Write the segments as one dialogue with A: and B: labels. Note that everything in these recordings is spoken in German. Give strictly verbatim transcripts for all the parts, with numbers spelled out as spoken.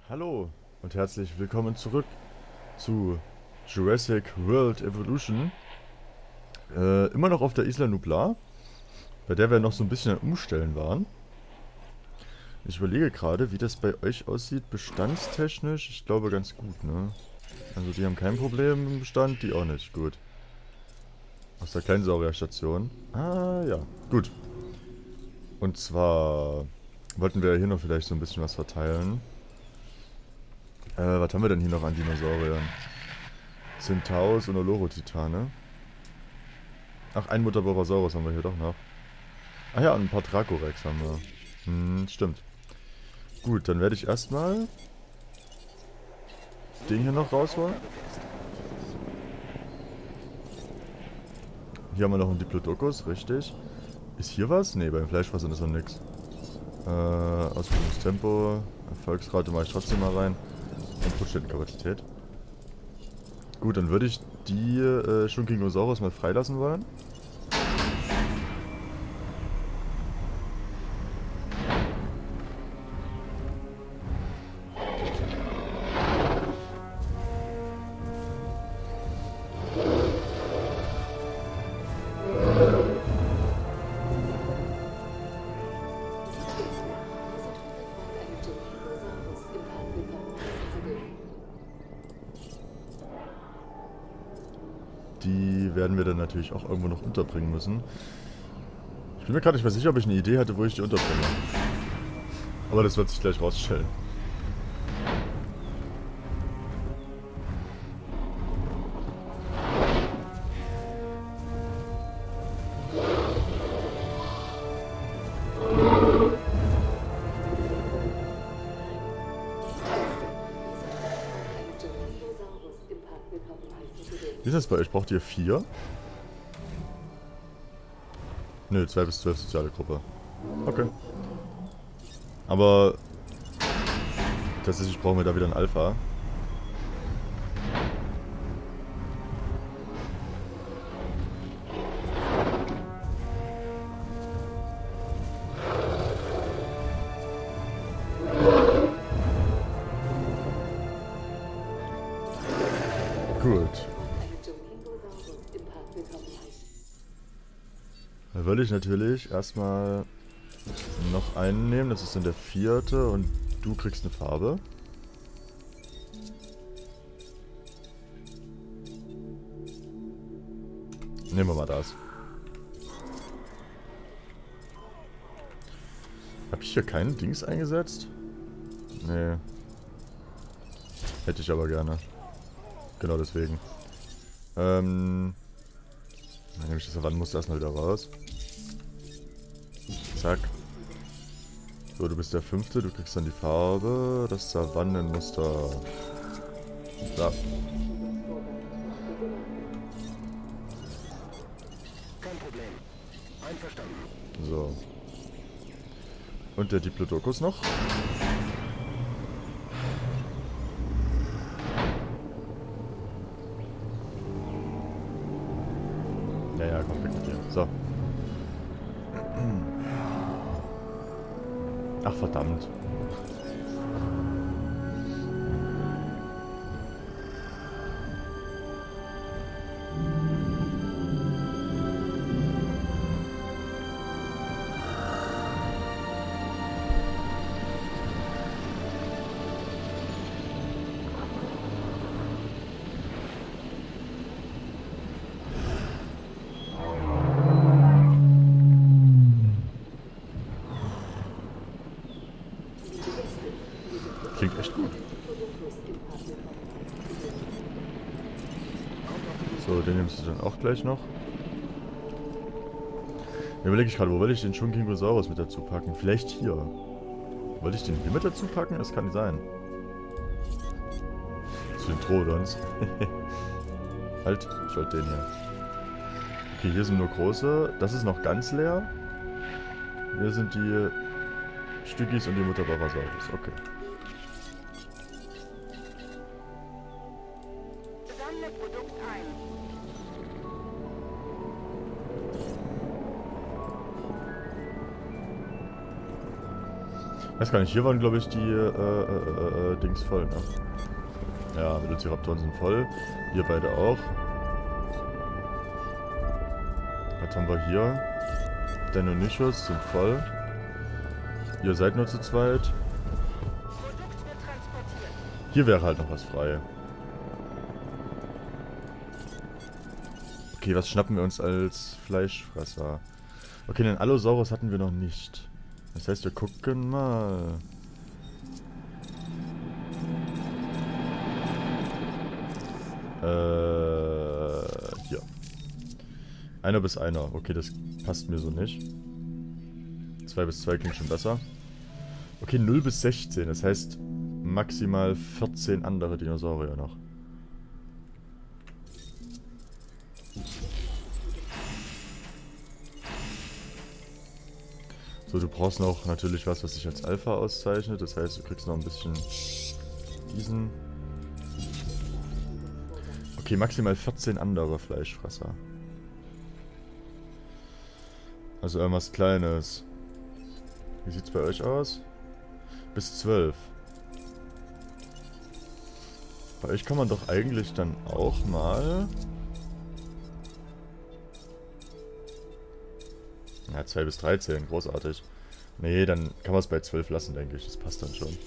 A: Hallo und herzlich willkommen zurück zu Jurassic World Evolution. Äh, immer noch auf der Isla Nublar, bei der wir noch so ein bisschen am Umstellen waren. Ich überlege gerade, wie das bei euch aussieht, bestandstechnisch. Ich glaube ganz gut, ne? Also die haben kein Problem im Bestand, die auch nicht. Gut. Aus der Kleinsaurierstation. Ah, ja. Gut. Und zwar wollten wir hier noch vielleicht so ein bisschen was verteilen. Äh, was haben wir denn hier noch an Dinosauriern? Centaurus und Olorotitane. Ach, ein Mutterborosaurus haben wir hier doch noch. Ah ja, und ein paar Dracorex haben wir. Hm, stimmt. Gut, dann werde ich erstmal den hier noch rausholen. Hier haben wir noch einen Diplodocus, richtig. Ist hier was? Ne, beim Fleischfressen ist noch nix. Äh, Ausbildungstempo, Erfolgsrate mache ich trotzdem mal rein. Und Prozent-Kapazität. Gut, dann würde ich die äh, Schunkinosaurus mal freilassen wollen. Die werden wir dann natürlich auch irgendwo noch unterbringen müssen. Ich bin mir gerade nicht mehr sicher, ob ich eine Idee hatte, wo ich die unterbringe. Aber das wird sich gleich rausstellen. Wie ist das bei euch? Braucht ihr vier? Nö, zwei bis zwölf soziale Gruppe. Okay. Aber tatsächlich brauchen wir da wieder ein Alpha. Gut. Da würde ich natürlich erstmal noch einen nehmen, das ist dann der vierte und du kriegst eine Farbe. Nehmen wir mal das. Hab ich hier keinen Dings eingesetzt? Nee. Hätte ich aber gerne. Genau deswegen. Ähm. Dann nehme ich das Savannenmuster erstmal wieder raus. Zack. So, du bist der fünfte, du kriegst dann die Farbe. Das Savannenmuster. So.
B: Kein Problem. Einverstanden.
A: So. Und der Diplodocus noch. Ja, ja, komm, weg mit dir. So. Ach, verdammt. Klingt echt gut. So, den nimmst du dann auch gleich noch. Mir überlege ich gerade, wo will ich den Schunkinosaurus mit dazu packen? Vielleicht hier. Wollte ich den hier mit dazu packen? Das kann nicht sein. Zu den Troodons. Halt, ich wollte den hier. Okay, hier sind nur große. Das ist noch ganz leer. Hier sind die Stückis und die Mutter Barasaurus. Okay.
B: Sammle Produkt ein.
A: Weiß gar nicht, hier waren glaube ich die äh, äh, äh, Dings voll, ne? Ja, Velociraptoren sind voll. Hier beide auch. Was haben wir hier? Deinonychus sind voll. Ihr seid nur zu zweit. Hier wäre halt noch was frei. Okay, was schnappen wir uns als Fleischfresser? Okay, den Allosaurus hatten wir noch nicht. Das heißt, wir gucken mal. Äh, hier. Einer bis einer. Okay, das passt mir so nicht. Zwei bis zwei klingt schon besser. Okay, null bis sechzehn. Das heißt, maximal vierzehn andere Dinosaurier noch. So, du brauchst noch natürlich was, was sich als Alpha auszeichnet. Das heißt, du kriegst noch ein bisschen diesen. Okay, maximal vierzehn andere Fleischfresser. Also irgendwas Kleines. Wie sieht's bei euch aus? Bis zwölf. Bei euch kann man doch eigentlich dann auch mal... Ja, zwei bis dreizehn, großartig. Nee, dann kann man es bei zwölf lassen, denke ich. Das passt dann schon.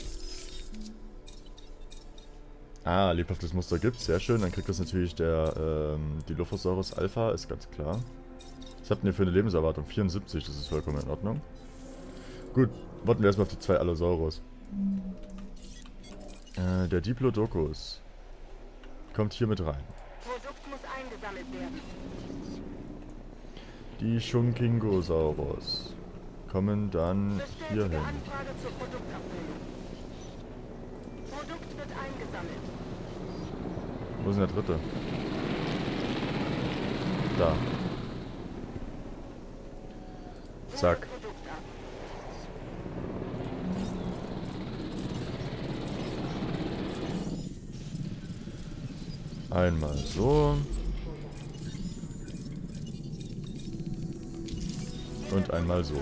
A: Ah, lebhaftes Muster gibt's, sehr schön. Dann kriegt das natürlich der ähm, Dilophosaurus Alpha, ist ganz klar. Was habt ihr für eine Lebenserwartung? vierundsiebzig, das ist vollkommen in Ordnung. Gut, warten wir erstmal auf die zwei Allosaurus. Äh, der Diplodocus kommt hier mit rein.
B: Produkt muss eingesammelt werden.
A: Die Schunkingosaurus kommen dann hier
B: Bestätige
A: hin.
B: Anfrage zur Produktabbildung. Produkt wird eingesammelt.
A: Wo ist denn der dritte? Da. Zack.
B: Produkt ab.
A: Einmal so. Und einmal so.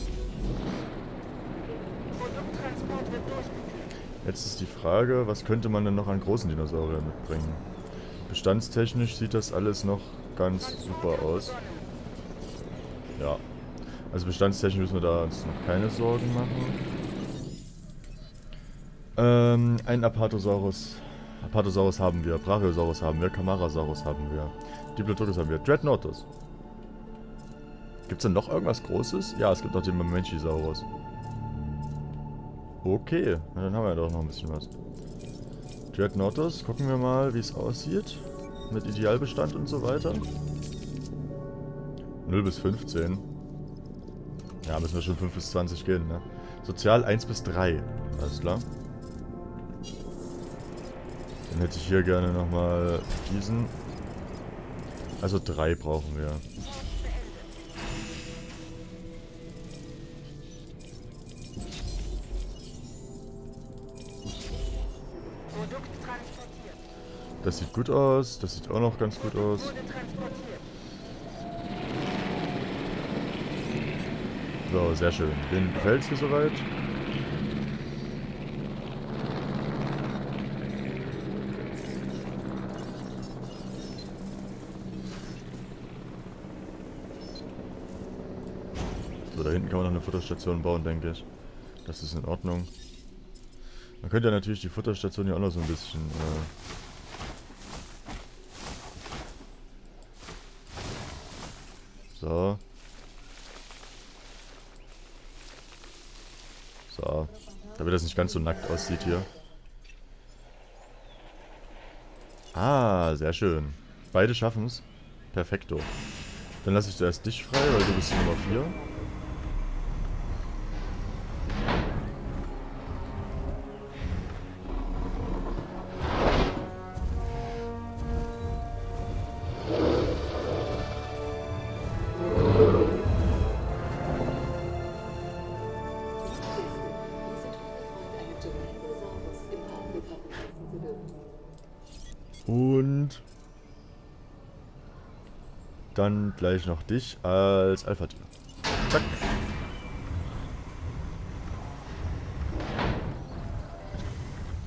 B: Produkttransport wird durchgeführt.
A: Jetzt ist die Frage, was könnte man denn noch an großen Dinosauriern mitbringen? Bestandstechnisch sieht das alles noch ganz super aus. Ja. Also bestandstechnisch müssen wir da uns noch keine Sorgen machen. Ähm, ein Apatosaurus. Apatosaurus haben wir, Brachiosaurus haben wir, Camarasaurus haben wir, Diplodocus haben wir, Dreadnoughtus. Gibt es denn noch irgendwas Großes? Ja, es gibt noch den Mamenchisaurus. Okay, na dann haben wir ja doch noch ein bisschen was. Dreadnoughtus, gucken wir mal, wie es aussieht. Mit Idealbestand und so weiter. null bis fünfzehn. Ja, müssen wir schon fünf bis zwanzig gehen, ne? Sozial eins bis drei. Alles klar. Dann hätte ich hier gerne nochmal diesen. Also drei brauchen wir.
B: Produkt transportiert.
A: Das sieht gut aus. Das sieht auch noch ganz gut aus.
B: Wurde transportiert.
A: So, sehr schön. Den gefällt's hier soweit. So, da hinten kann man noch eine Futterstation bauen, denke ich. Das ist in Ordnung. Man könnte ja natürlich die Futterstation hier auch noch so ein bisschen... Äh so. So. Damit das nicht ganz so nackt aussieht hier. Ah, sehr schön. Beide schaffen es. Perfekto. Dann lasse ich zuerst dich frei, weil du bist die Nummer vier. Und dann gleich noch dich als Alpha-Tier. Zack.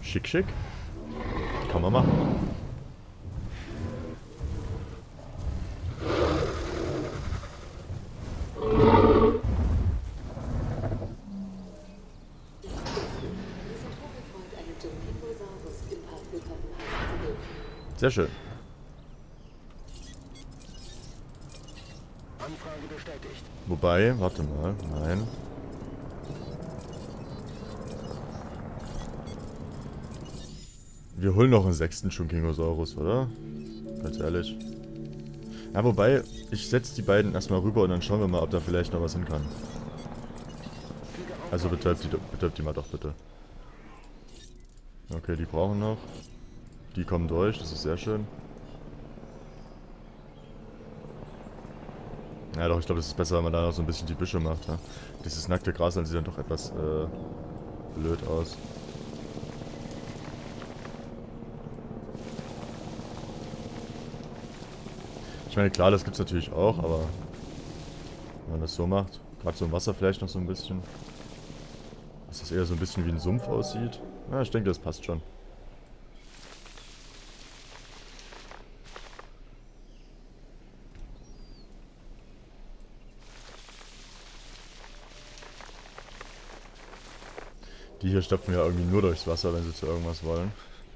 A: Schick, schick. Kann man machen. Sehr schön.
B: Anfrage bestätigt.
A: Wobei, warte mal, nein. Wir holen noch einen sechsten Chunkingosaurus, oder? Ganz ehrlich. Ja, wobei, ich setze die beiden erstmal rüber und dann schauen wir mal, ob da vielleicht noch was hin kann. Also betäubt die, betäubt die mal doch bitte. Okay, die brauchen noch. Die kommen durch, das ist sehr schön. Ja doch, ich glaube, es ist besser, wenn man da noch so ein bisschen die Büsche macht. Ja? Dieses nackte Gras sieht dann doch etwas äh, blöd aus. Ich meine, klar, das gibt's natürlich auch, aber wenn man das so macht, gerade so im Wasser vielleicht noch so ein bisschen, dass das eher so ein bisschen wie ein Sumpf aussieht. Ja, ich denke, das passt schon. Die hier stopfen ja irgendwie nur durchs Wasser, wenn sie zu irgendwas wollen.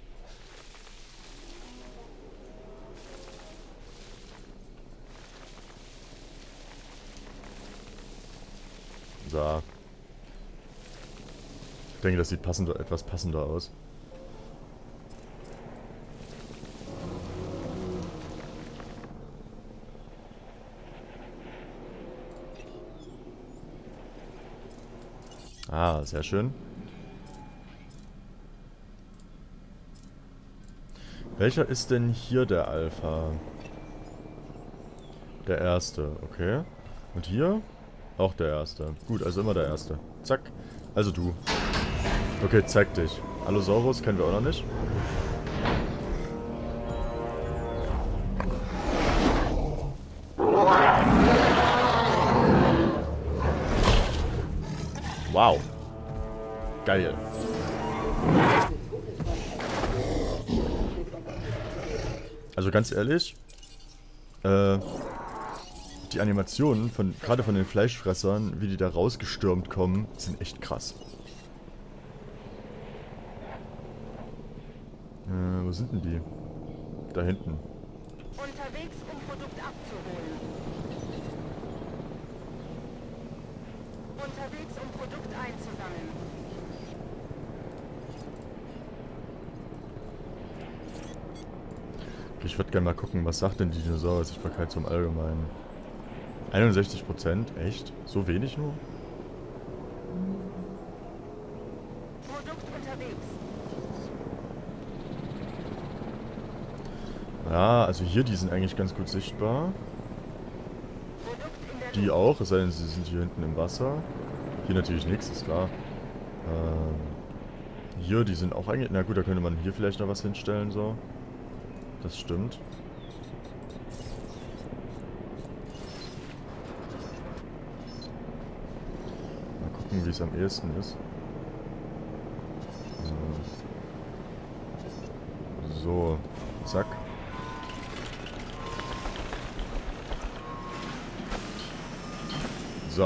A: So. Ich denke, das sieht passender, etwas passender aus. Ah, sehr schön. Welcher ist denn hier der Alpha? Der erste, okay. Und hier? Auch der erste. Gut, also immer der erste. Zack. Also du. Okay, zeig dich. Allosaurus kennen wir auch noch nicht. Wow. Geil. Also ganz ehrlich, äh, die Animationen, von gerade von den Fleischfressern, wie die da rausgestürmt kommen, sind echt krass. Äh, wo sind denn die? Da hinten.
B: Unterwegs, um Produkt abzuholen. Unterwegs, um Produkt einzusammeln.
A: Ich würde gerne mal gucken, was sagt denn die Dinosaurier-Sichtbarkeit zum Allgemeinen? einundsechzig Prozent? Echt? So wenig nur?
B: Produkt unterwegs.
A: Ja, also hier, die sind eigentlich ganz gut sichtbar.
B: Produkt in der
A: Die auch, es sei denn, sie sind hier hinten im Wasser. Hier natürlich nichts, ist klar. Ähm, hier, die sind auch eigentlich... Na gut, da könnte man hier vielleicht noch was hinstellen, so. Das stimmt. Mal gucken, wie es am ehesten ist. So, zack. So.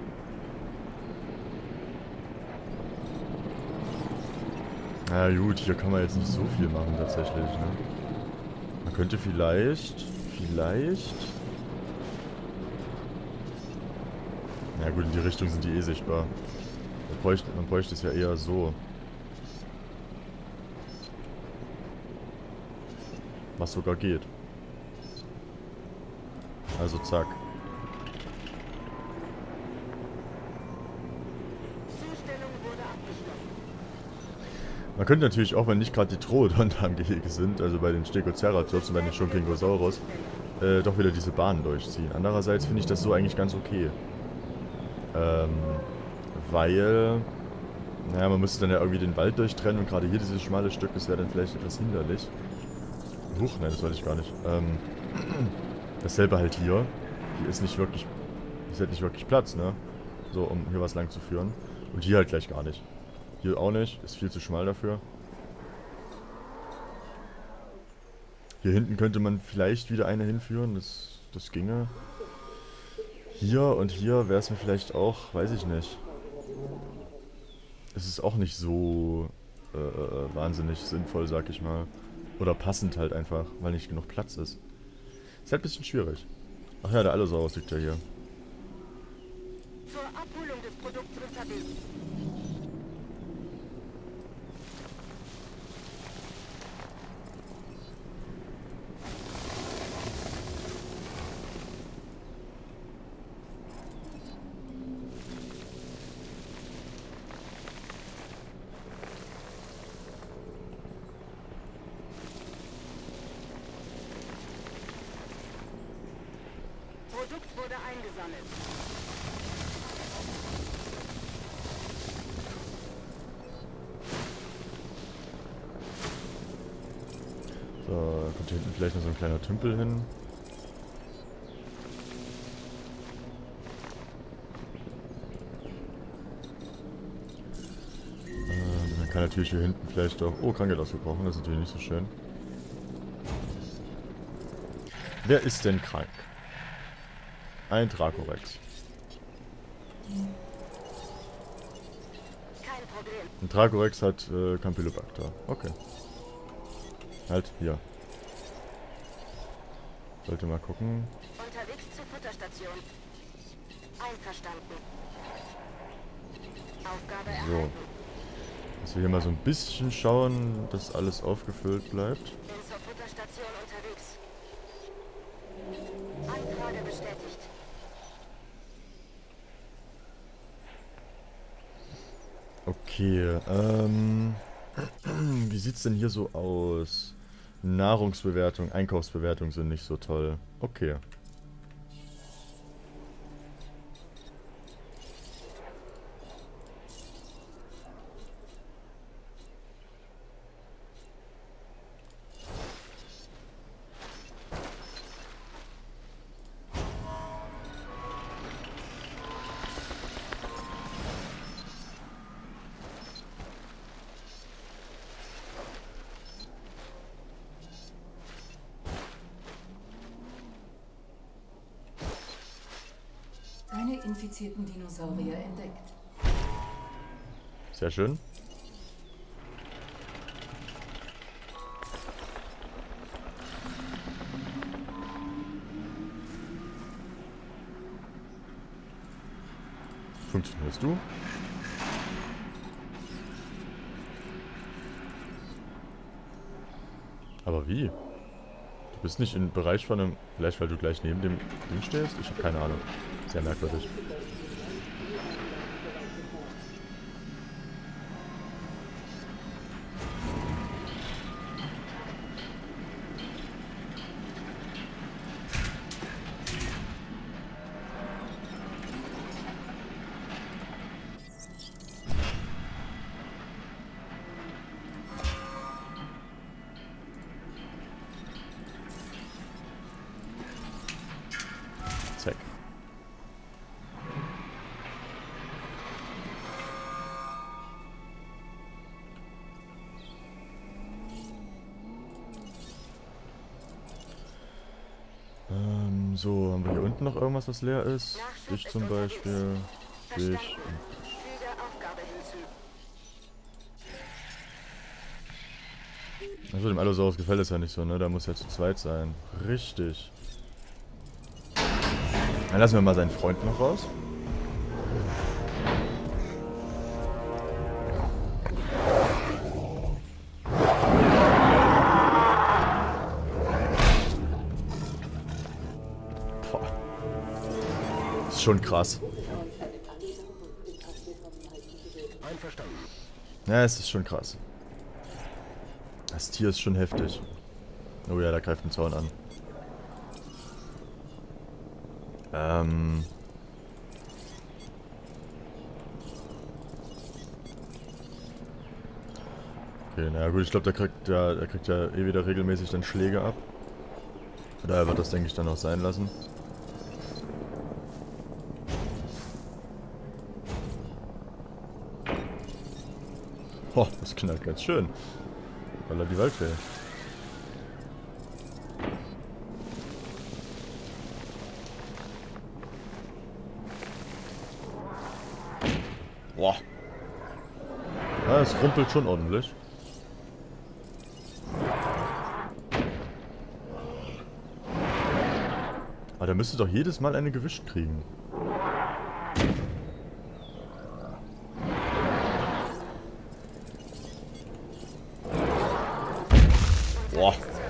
A: Na gut, hier kann man jetzt nicht so viel machen tatsächlich, ne? Man könnte vielleicht, vielleicht... Na gut, in die Richtung sind die eh sichtbar. Man bräuchte, man bräuchte es ja eher so. Was sogar geht. Also zack.
B: Zustellung wurde abgeschlossen.
A: Man könnte natürlich auch, wenn nicht gerade die Troodonte am Gehege sind, also bei den Stegoceratops und bei den Chunkingosaurus, äh, doch wieder diese Bahnen durchziehen. Andererseits finde ich das so eigentlich ganz okay. Ähm, weil, naja, man müsste dann ja irgendwie den Wald durchtrennen und gerade hier dieses schmale Stück, das wäre dann vielleicht etwas hinderlich. Huch, nein, das wollte ich gar nicht. Ähm, dasselbe halt hier. Hier ist nicht wirklich, ist halt nicht wirklich Platz, ne? So, um hier was lang zu führen. Und hier halt gleich gar nicht. Hier auch nicht, ist viel zu schmal dafür. Hier hinten könnte man vielleicht wieder eine hinführen, das, das ginge. Hier und hier wäre es mir vielleicht auch, weiß ich nicht. Es ist auch nicht so äh, wahnsinnig sinnvoll, sag ich mal. Oder passend halt einfach, weil nicht genug Platz ist. Ist halt ein bisschen schwierig. Ach ja, der Allosaurus liegt ja hier.
B: Zur Abholung des Produkts unterwegs. Produkt wurde eingesammelt.
A: So, kommt hier hinten vielleicht noch so ein kleiner Tümpel hin. Äh, man kann natürlich hier hinten vielleicht auch... Oh, Krankheit ausgebrochen, das ist natürlich nicht so schön. Wer ist denn krank? Ein Dracorex.
B: Kein Problem.
A: Ein Dracorex hat äh, Campylobacter. Okay. Halt, hier. Sollte mal gucken.
B: Unterwegs zur Futterstation. Einverstanden. Aufgabe
A: So.
B: erhalten.
A: Dass wir hier mal so ein bisschen schauen, dass alles aufgefüllt bleibt.
B: Bin zur Futterstation unterwegs. Anfrage bestätigt.
A: Okay, ähm... wie sieht's denn hier so aus? Nahrungsbewertung, Einkaufsbewertung sind nicht so toll. Okay.
C: Keine infizierten Dinosaurier entdeckt.
A: Sehr schön. Funktionierst du? Aber wie? Du bist nicht im Bereich von einem... Vielleicht, weil du gleich neben dem Ding stehst? Ich habe keine Ahnung. Sehr merkwürdig. Zack. Ähm, so, haben wir hier unten noch irgendwas, was leer ist? Dich zum Beispiel. Dich.
B: Füge Aufgabe hinzu.
A: Also dem Allosaurus gefällt es ja nicht so, ne? Da muss ja zu zweit sein. Richtig. Dann lassen wir mal seinen Freund noch raus. Boah. Ist schon krass.
D: Einverstanden.
A: Ja, es ist schon krass. Das Tier ist schon heftig. Oh ja, da greift ein Zaun an. Ähm. Okay, naja gut, ich glaube, der kriegt ja, der kriegt ja eh wieder regelmäßig dann Schläge ab. Daher wird das, denke ich, dann auch sein lassen. Oh, das knallt ganz schön. Weil er die Waldfee. Boah. Ja, es rumpelt schon ordentlich. Aber der müsste doch jedes Mal eine gewischt kriegen. Boah.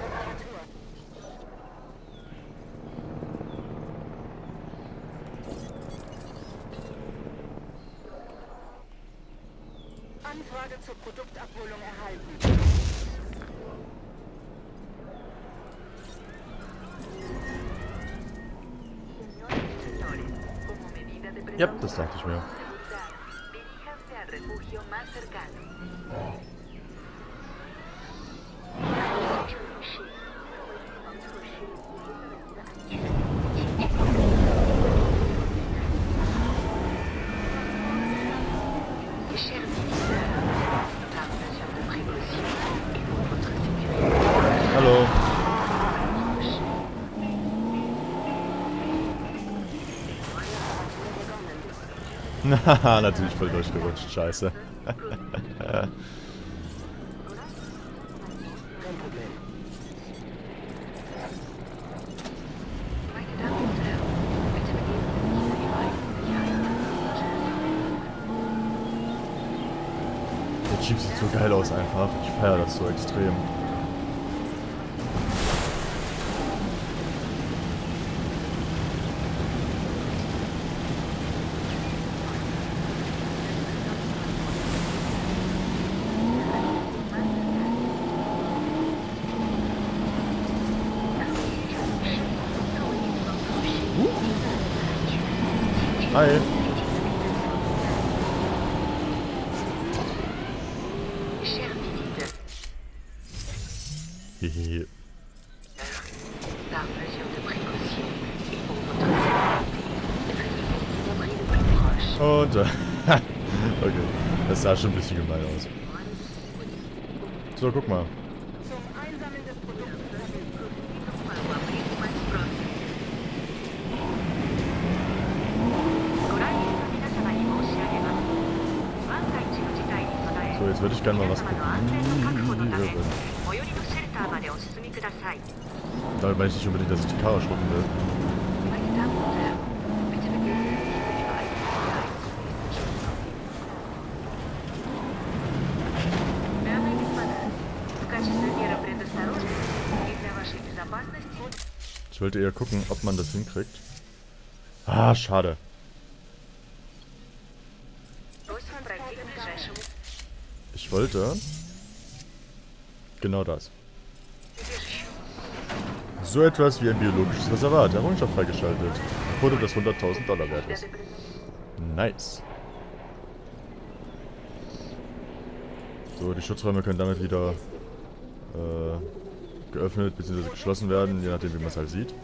B: Anfrage zur Produktabholung erhalten.
A: Ja, das dachte ich mir. Hallo. Haha, natürlich voll durchgerutscht, scheiße.
D: Kein Problem.
A: Der Jeep sieht so geil aus einfach. Ich feiere das so extrem. Hi. Hehehe.
E: Par mesure de précaution et pour votre sécurité, veuillez ouvrir le plus proche.
A: Und, äh, okay. Das sah schon ein bisschen gemein aus. So, guck mal.
B: Zum Einsammeln des Produkts unterwegs.
A: So, jetzt würde ich gerne mal was gucken. Damit meine ich nicht unbedingt, dass ich die Karre schlucken will.
E: Meine Damen und Herren, bitte begeben Sie sich in den Bereich des Sicherheitszuges. Дамы и господа, в качестве меры предосторожности и для вашей безопасности
A: Ich wollte eher gucken, ob man das hinkriegt. Ah, schade.
E: просим пройти к ближайшему.
A: Ich wollte... Genau das.
E: Убежищу.
A: So etwas wie ein biologisches Reservat. Errungenschaft freigeschaltet. Ein Foto, das hunderttausend Dollar wert ist. Nice. So, die Schutzräume können damit wieder äh, geöffnet bzw. geschlossen werden, je nachdem wie man es halt sieht.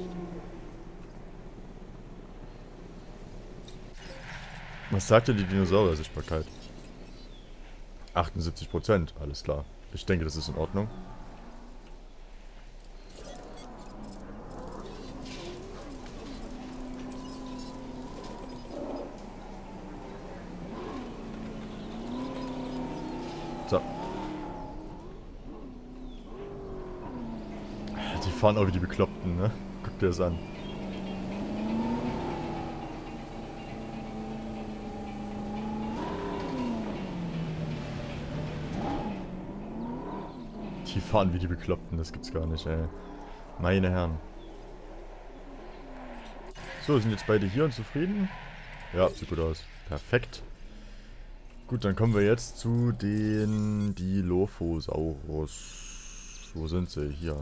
A: Was sagt denn die Dinosaurier-Sichtbarkeit? achtundsiebzig Prozent, alles klar. Ich denke, das ist in Ordnung. So. Die fahren auch wie die Bekloppten, ne? Guck dir das an. Die fahren wie die Bekloppten, das gibt's gar nicht, ey. Meine Herren. So, sind jetzt beide hier und zufrieden? Ja, sieht gut aus. Perfekt. Gut, dann kommen wir jetzt zu den Dilophosaurus. Wo sind sie? Hier.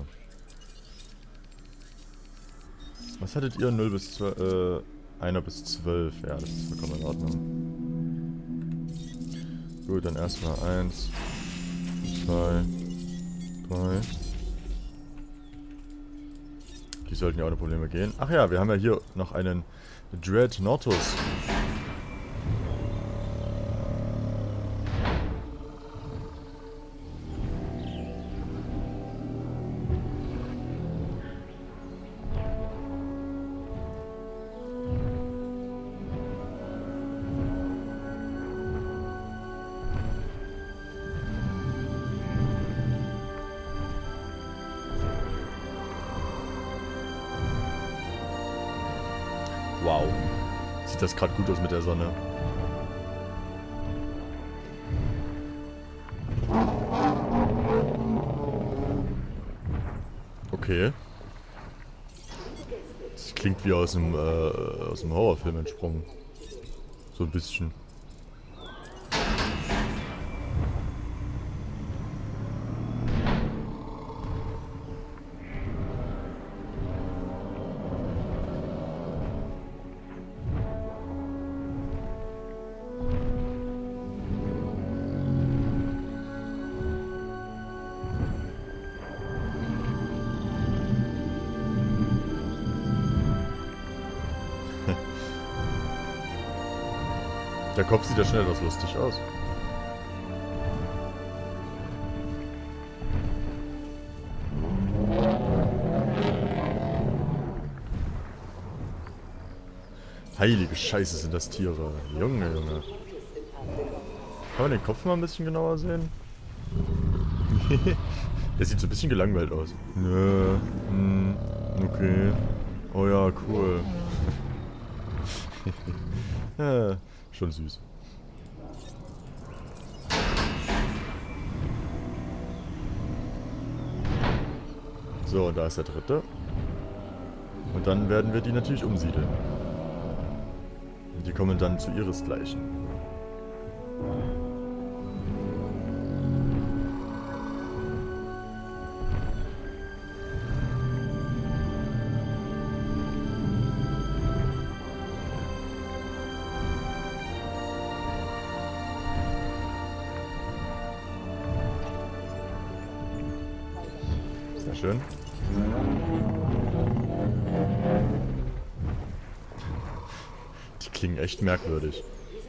A: Was hattet ihr? null bis zwölf, äh, einer bis zwölf. Ja, das ist vollkommen in Ordnung. Gut, dann erstmal eins, zwei, drei. Die sollten ja ohne Probleme gehen. Ach ja, wir haben ja hier noch einen Dreadnoughtus. Wow. Sieht das gerade gut aus mit der Sonne. Okay. Das klingt wie aus einem, äh, aus einem Horrorfilm entsprungen. So ein bisschen. Der Kopf sieht ja schnell etwas lustig aus. Heilige Scheiße, sind das Tiere. Junge, Junge. Kann man den Kopf mal ein bisschen genauer sehen? Der sieht so ein bisschen gelangweilt aus. Nö. Hm, okay. Oh ja, cool. Ja, schon süß. So, da ist der dritte. Und dann werden wir die natürlich umsiedeln. Und die kommen dann zu ihresgleichen. Sehr schön. Die klingen echt merkwürdig.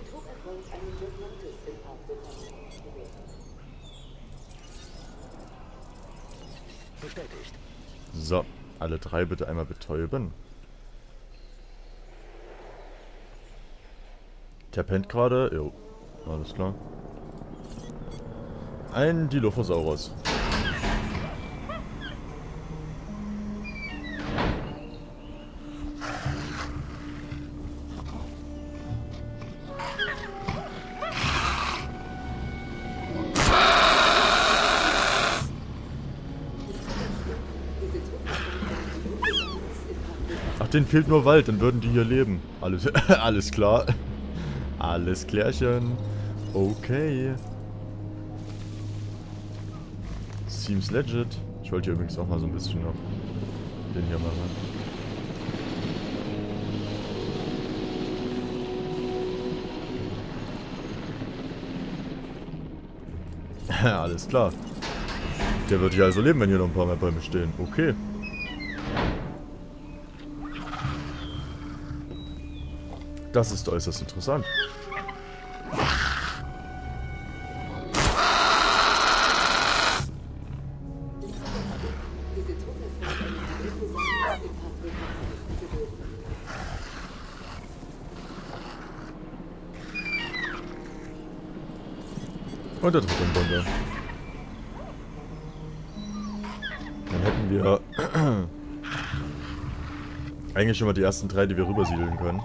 D: Bestätigt.
A: So, alle drei bitte einmal betäuben. Der pennt gerade. Jo, alles klar. Ein Dilophosaurus. Ach, denen fehlt nur Wald, dann würden die hier leben. Alles, alles klar. Alles klärchen. Okay. Seems legit. Ich wollte hier übrigens auch mal so ein bisschen noch den hier machen. Alles klar. Der wird hier also leben, wenn hier noch ein paar mehr Bäume stehen. Okay. Das ist äußerst interessant. Und der dritte im Bunde. Dann hätten wir eigentlich schon mal die ersten drei, die wir rübersiedeln können.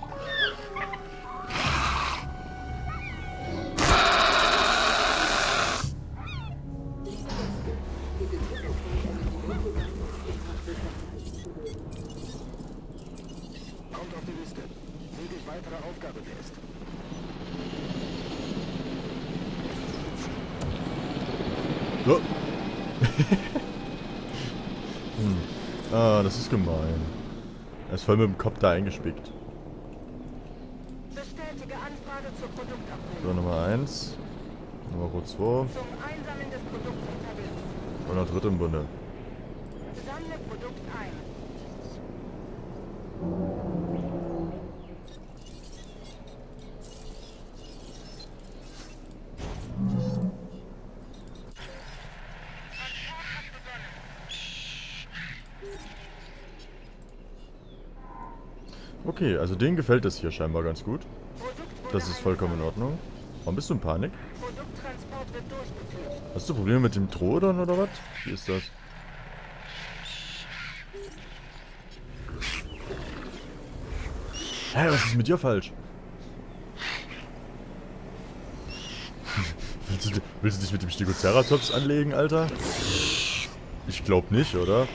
D: Kommt auf die Liste. Lege ich weitere Aufgabe fest.
A: Oh. hm. Ah, das ist gemein. Er ist voll mit dem Kopf da eingespickt.
B: Bestätige Anfrage zur Produktabholung.
A: So, Nummer eins. Nummer zwei.
B: Zum Einsammeln des Produkts unterwegs.
A: Und der dritte im Bunde.
B: Sammle Produkt ein.
A: Okay, also denen gefällt das hier scheinbar ganz gut.
B: Produkt
A: Das ist vollkommen in Ordnung. Warum bist du in Panik?
B: Produkttransport wird durchgeführt.
A: Hast du Probleme mit dem Drohdon oder was? Wie ist das? Hä, was ist mit dir falsch? willst, du, willst du dich mit dem Stegoceratops anlegen, Alter? Ich glaub nicht, oder?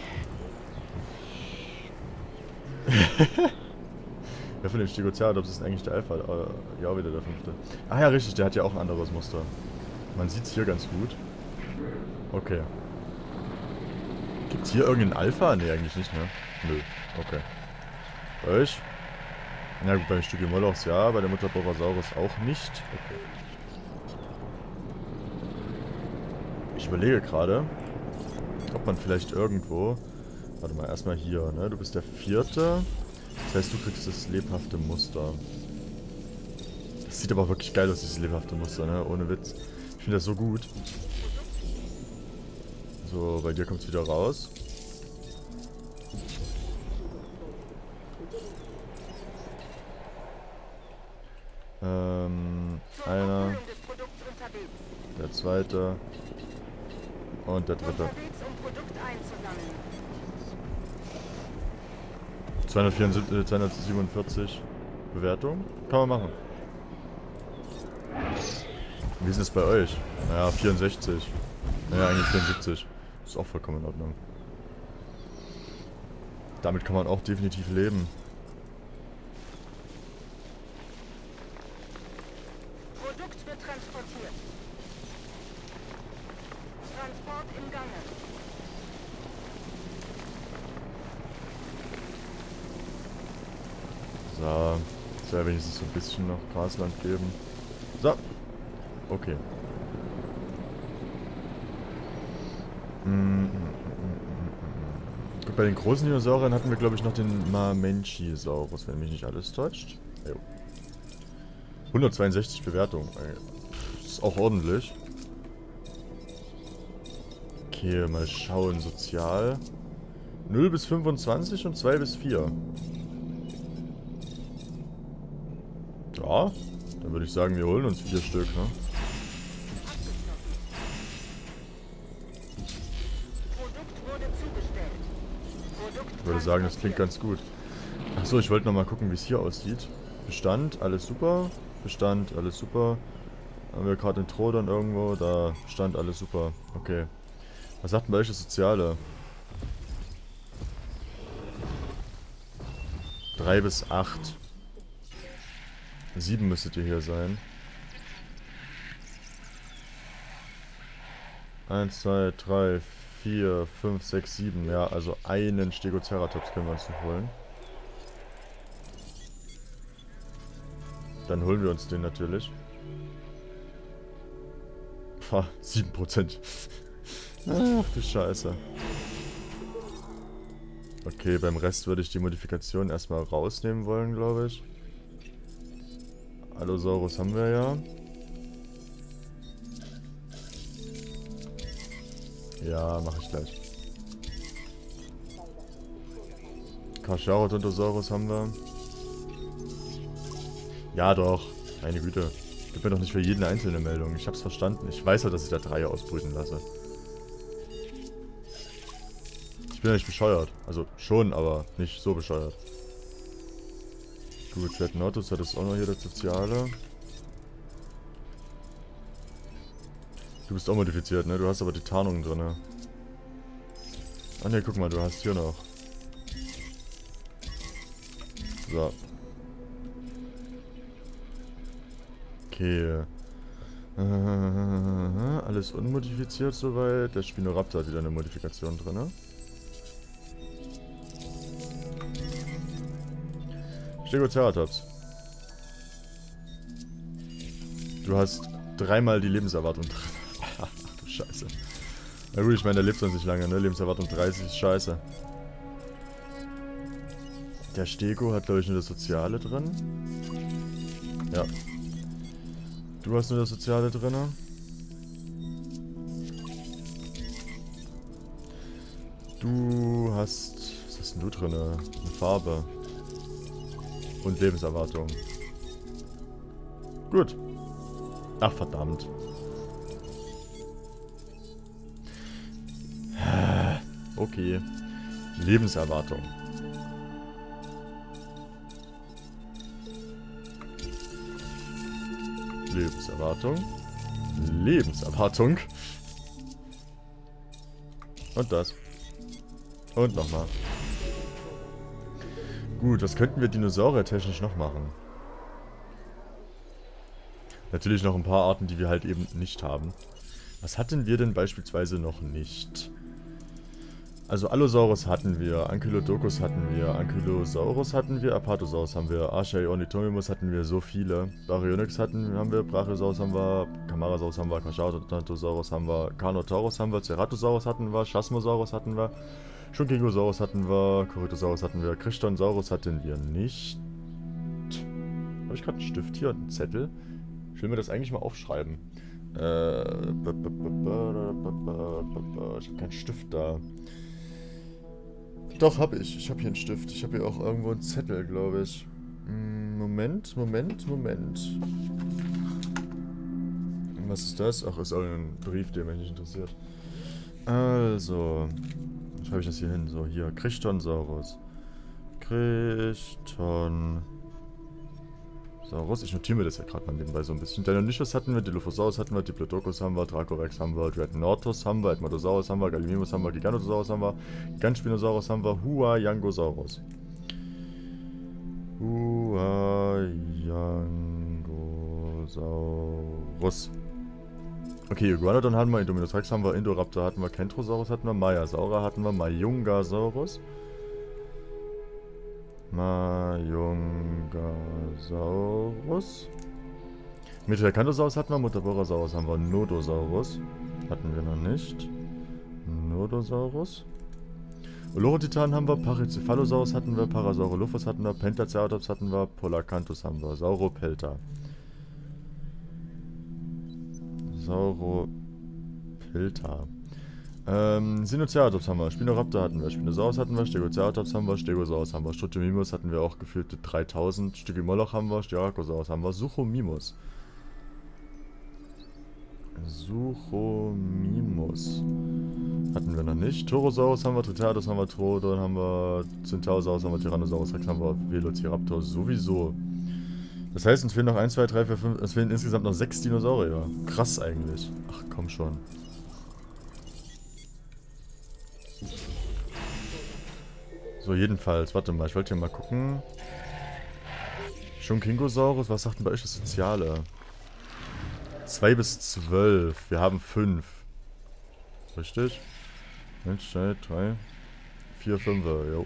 A: Wer von dem Stegoceratops ist eigentlich der Alpha? Äh, ja, wieder der fünfte. Ah ja, richtig, der hat ja auch ein anderes Muster. Man sieht es hier ganz gut. Okay. Gibt's hier irgendeinen Alpha? Ne, eigentlich nicht, ne? Nö. Okay. Bei euch? Na gut, beim Stygimolochs ja, bei der Mutter Borosaurus auch nicht. Okay. Ich überlege gerade, ob man vielleicht irgendwo... Warte mal, erstmal hier, ne? Du bist der vierte. Das heißt, du kriegst das lebhafte Muster. Das sieht aber wirklich geil aus, dieses lebhafte Muster, ne? Ohne Witz. Ich finde das so gut. So, bei dir kommt es wieder raus. Ähm, einer. Der zweite. Und der dritte. zweihundertvierundsiebzig, zweihundertsiebenundvierzig Bewertung. Kann man machen. Wie ist es bei euch? Naja, vierundsechzig. Naja, eigentlich vierundsiebzig. Ist auch vollkommen in Ordnung. Damit kann man auch definitiv leben.
B: Produkt wird transportiert. Transport im Gange.
A: So, es soll wenigstens so ein bisschen noch Grasland geben. So. Okay. Mm, mm, mm, mm. Gut, bei den großen Dinosauriern hatten wir, glaube ich, noch den Mamenchisaurus, wenn mich nicht alles täuscht. Jo. hundertzweiundsechzig Bewertungen. Ist auch ordentlich. Okay, mal schauen. Sozial. null bis fünfundzwanzig und zwei bis vier. Ja, dann würde ich sagen, wir holen uns vier Stück, ne? Ich würde sagen, das klingt ganz gut. Achso, ich wollte nochmal gucken, wie es hier aussieht. Bestand, alles super. Bestand, alles super. Haben wir gerade den Trodon irgendwo? Da stand alles super. Okay. Was sagt denn bei euch das Soziale? drei bis acht. sieben müsstet ihr hier sein. eins, zwei, drei, vier, fünf, sechs, sieben. Ja, also einen Stegoceratops können wir uns noch holen. Dann holen wir uns den natürlich. Ha, sieben Prozent. Ach du Scheiße. Okay, beim Rest würde ich die Modifikation erstmal rausnehmen wollen, glaube ich. Allosaurus haben wir ja. Ja, mache ich gleich. Carcharodontosaurus haben wir. Ja doch, meine Güte. Gib mir doch nicht für jeden eine einzelne Meldung. Ich hab's verstanden. Ich weiß halt, dass ich da drei ausbrüten lasse. Ich bin ja nicht bescheuert. Also schon, aber nicht so bescheuert. Gut, Red Notus hat das auch noch hier, das Soziale. Du bist auch modifiziert, ne? Du hast aber die Tarnung drin. Ah ne, guck mal, du hast hier noch. So. Okay. Äh, alles unmodifiziert soweit. Der Spinoraptor hat wieder eine Modifikation drin, ne? Stegoceratops. Du hast dreimal die Lebenserwartung drin. Ach du Scheiße. Na gut, ich meine, der lebt sonst nicht lange, ne? Lebenserwartung dreißig ist scheiße. Der Stego hat, glaube ich, nur das Soziale drin. Ja. Du hast nur das Soziale drin. Du hast... Was hast denn du drin? Eine Farbe. Und Lebenserwartung. Gut. Ach, verdammt. Okay. Lebenserwartung. Lebenserwartung. Lebenserwartung. Und das. Und nochmal. Gut, was könnten wir dinosauriertechnisch noch machen? Natürlich noch ein paar Arten, die wir halt eben nicht haben. Was hatten wir denn beispielsweise noch nicht? Also Allosaurus hatten wir, Ankylodocus hatten wir, Ankylosaurus hatten wir, Apatosaurus haben wir, Archaeornithomimus hatten wir, so viele. Baryonyx hatten haben wir, Brachiosaurus haben wir, Camarasaurus haben wir, Carcharodontosaurus haben wir, Carnotaurus haben wir, Ceratosaurus hatten wir, Chasmosaurus hatten wir, Schunkingosaurus hatten wir, Corythosaurus hatten wir, Crichtonsaurus hatten wir nicht. Habe ich gerade einen Stift hier und einen Zettel? Ich will mir das eigentlich mal aufschreiben. Äh, ich habe keinen Stift da. Doch, habe ich. Ich habe hier einen Stift. Ich habe hier auch irgendwo einen Zettel, glaube ich. Moment, Moment, Moment. Was ist das? Ach, ist auch ein Brief, der mich nicht interessiert. Also, schreibe ich das hier hin. So, hier. Crichtonsaurus. Crichtonsaurus. Ich notiere mir das ja gerade mal nebenbei so ein bisschen. Deinonychus hatten wir, Dilophosaurus hatten wir, Diplodocus haben wir, Dracorex haben wir, Dreadnoughtus haben wir, Edmontosaurus haben wir, Gallimimus haben wir, Giganotosaurus haben wir, Gigantospinosaurus haben wir, Huayangosaurus. Huayangosaurus. Okay, Iguanodon hatten wir, Indominus Rex haben wir, Indoraptor hatten wir, Kentrosaurus hatten wir, Mayasaura hatten wir, Mayungasaurus. Mayungasaurus. Metriacanthosaurus hatten wir, Mutaborasaurus haben wir, Nodosaurus. Hatten wir noch nicht. Nodosaurus. Olorotitan haben wir, Pachycephalosaurus hatten wir, Parasaurolophus hatten wir, Pentaceratops hatten wir, Polacanthus haben wir, Sauropelta. Sauropelta. Ähm, Sinoceratops haben wir, Spinoraptor hatten wir, Spinosaurus hatten wir, Stegoceratops haben wir, Stegosaurus haben wir, Struthiomimus hatten wir auch gefühlte dreitausend, Stygimoloch haben wir, Styracosaurus haben wir, Suchomimus. Suchomimus hatten wir noch nicht. Torosaurus haben wir, Triceratops haben wir, Troodon haben wir, Centaursaurus haben wir, Tyrannosaurus Rex haben wir, Velociraptor sowieso. Das heißt, uns fehlen noch eins, zwei, drei, vier, fünf, es fehlen insgesamt noch sechs Dinosaurier. Krass eigentlich. Ach, komm schon. So, jedenfalls, warte mal, ich wollte hier mal gucken. Schunkingosaurus, was sagt denn bei euch das Soziale? zwei bis zwölf, wir haben fünf. Richtig? eins, zwei, drei, vier, fünf, jo.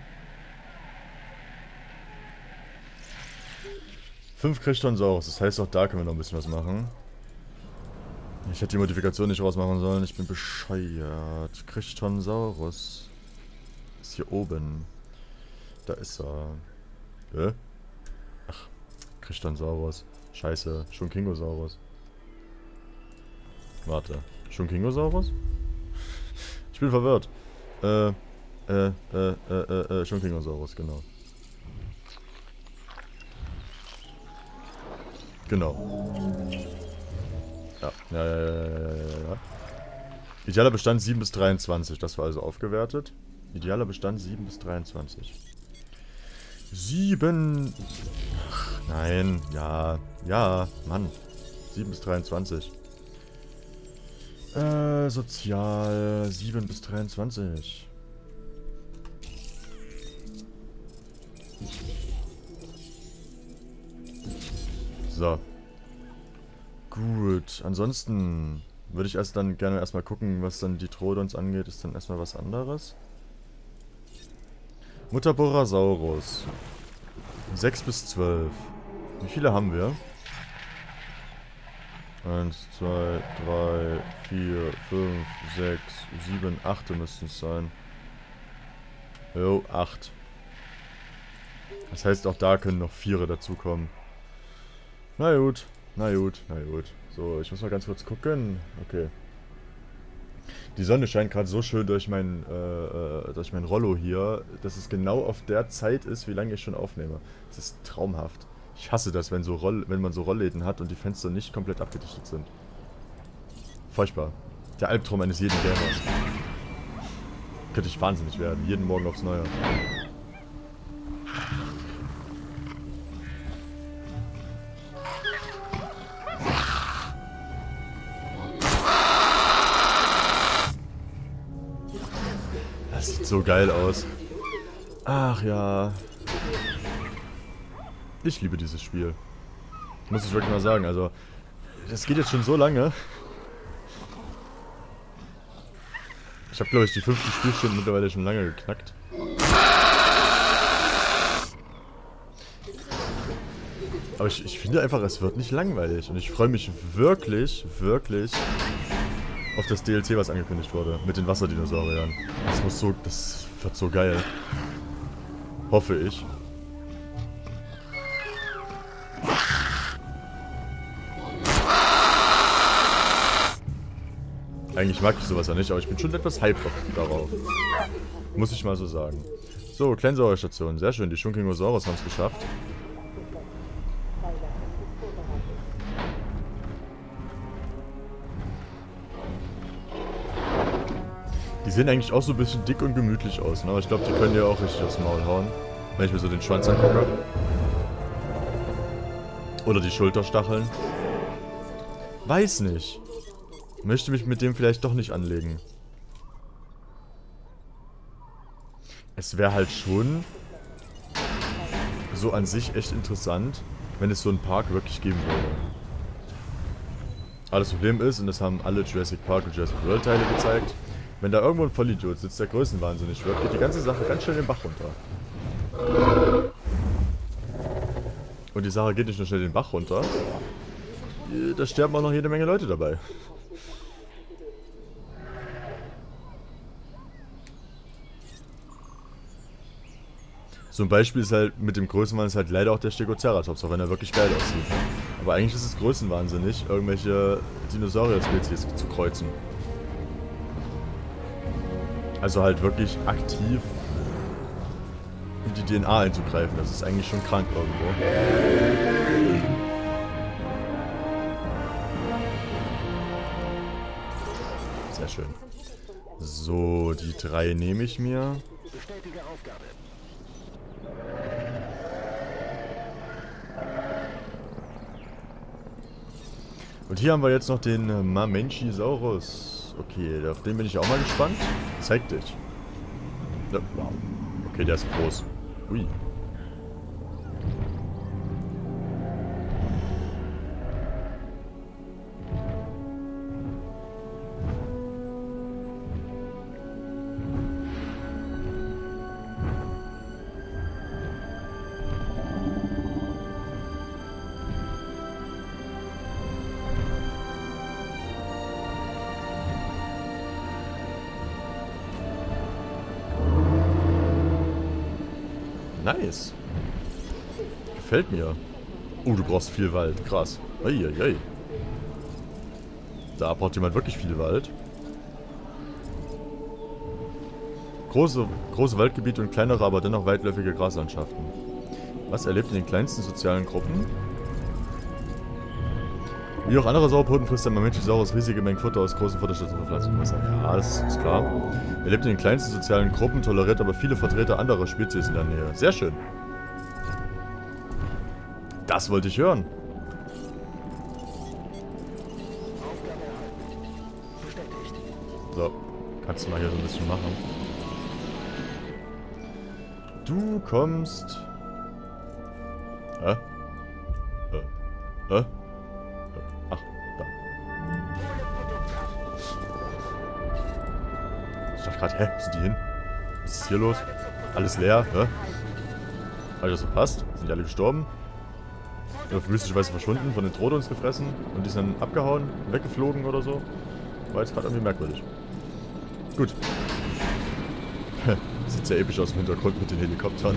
A: fünf Crichtonsaurus, das heißt auch da können wir noch ein bisschen was machen. Ich hätte die Modifikation nicht rausmachen sollen, ich bin bescheuert. Crichtonsaurus ist hier oben. Da ist er. Hä? Ach, Crichtonsaurus. Scheiße, Schunkingosaurus. Warte, Schunkingosaurus? Ich bin verwirrt. Äh, äh, äh, äh, äh, äh, Schunkingosaurus, genau. Genau. Ja, ja, ja, ja, ja, ja, ja. Idealer Bestand sieben bis dreiundzwanzig, das war also aufgewertet. Idealer Bestand sieben bis dreiundzwanzig. sieben. Ach, nein, ja, ja, Mann. sieben bis dreiundzwanzig. Äh, sozial sieben bis dreiundzwanzig. So. Gut, ansonsten würde ich erst dann gerne erstmal gucken, was dann die Troodons angeht, ist dann erstmal was anderes. Mutaborasaurus. sechs bis zwölf. Wie viele haben wir? eins, zwei, drei, vier, fünf, sechs, sieben, acht müssten es sein. Jo, acht. Das heißt, auch da können noch Viere dazukommen. Na gut, na gut, na gut. So, ich muss mal ganz kurz gucken. Okay. Die Sonne scheint gerade so schön durch mein, äh, durch mein Rollo hier, dass es genau auf der Zeit ist, wie lange ich schon aufnehme. Das ist traumhaft. Ich hasse das, wenn, so Roll wenn man so Rollläden hat und die Fenster nicht komplett abgedichtet sind. Furchtbar. Der Albtraum eines jeden Gamers. Könnte ich wahnsinnig werden. Jeden Morgen aufs Neue. Das sieht so geil aus. Ach ja. Ich liebe dieses Spiel. Muss ich wirklich mal sagen. Also, das geht jetzt schon so lange. Ich habe, glaube ich, die fünfzig Spielstunden mittlerweile schon lange geknackt. Aber ich, ich finde einfach, es wird nicht langweilig. Und ich freue mich wirklich, wirklich auf das D L C, was angekündigt wurde. Mit den Wasserdinosauriern. Das muss so, das wird so geil. Hoffe ich. Eigentlich mag ich sowas ja nicht, aber ich bin schon etwas hyped darauf. Muss ich mal so sagen. So, Kleinsaurierstation. Sehr schön, die Schunkinosaurus haben es geschafft. Die sehen eigentlich auch so ein bisschen dick und gemütlich aus, ne? Aber ich glaube, die können ja auch richtig aufs Maul hauen. Wenn ich mir so den Schwanz angucke. Oder die Schulterstacheln. Weiß nicht. Möchte mich mit dem vielleicht doch nicht anlegen. Es wäre halt schon so an sich echt interessant, wenn es so einen Park wirklich geben würde. Aber das Problem ist, und das haben alle Jurassic Park und Jurassic World Teile gezeigt, wenn da irgendwo ein Vollidiot sitzt, der größenwahnsinnig wird, geht die ganze Sache ganz schnell den Bach runter. Und die Sache geht nicht nur schnell den Bach runter, da sterben auch noch jede Menge Leute dabei. So ein Beispiel ist halt, mit dem Größenwahn ist halt leider auch der Stegoceratops, auch wenn er wirklich geil aussieht. Aber eigentlich ist es größenwahnsinnig, irgendwelche Dinosaurier-Spezies zu kreuzen. Also halt wirklich aktiv in die D N A einzugreifen, das ist eigentlich schon krank irgendwo. Sehr schön. So, die drei nehme ich mir.
D: Bestätige Aufgabe.
A: Und hier haben wir jetzt noch den Mamenchisaurus. Okay, auf den bin ich auch mal gespannt. Zeig dich. Ja, wow. Okay, der ist groß. Ui. Nice. Gefällt mir. Oh, du brauchst viel Wald. Krass. Eieiei. Da braucht jemand wirklich viel Wald. Große, große Waldgebiete und kleinere, aber dennoch weitläufige Graslandschaften. Was erlebt in den kleinsten sozialen Gruppen? Wie auch andere Sauropoden frisst der Mamenchisaurus riesige Mengen Futter aus großen Futterstätten für Pflanzen und Wasser. Ja, das ist klar. Er lebt in den kleinsten sozialen Gruppen, toleriert aber viele Vertreter anderer Spezies in der Nähe. Sehr schön. Das wollte ich hören. So, kannst du mal hier so ein bisschen machen. Du kommst... Hä? Hä? Hä? Ach, da. Ich dachte gerade, hä, wo sind die hin? Was ist hier los? Alles leer, hä? Habe ich das verpasst? Sind die alle gestorben? Oder auf mystische Weise verschwunden, von den Trodons gefressen und die sind dann abgehauen, weggeflogen oder so? War jetzt gerade irgendwie merkwürdig. Gut. Sieht sehr episch aus im Hintergrund mit den Helikoptern.